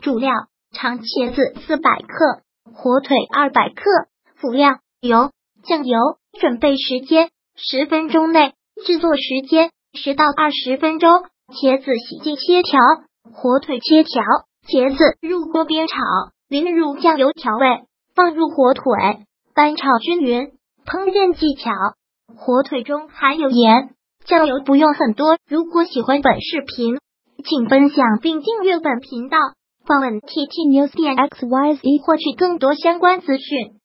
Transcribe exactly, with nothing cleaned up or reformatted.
主料长茄子四百克，火腿二百克。辅料油、酱油。准备时间十分钟内，制作时间十到二十分钟。茄子洗净切条，火腿切条，茄子入锅煸炒，淋入酱油调味，放入火腿，翻炒均匀。烹饪技巧：火腿中含有盐，酱油不用很多。如果喜欢本视频，请分享并订阅本频道，访问 T T News 点 X Y Z 获取更多相关资讯。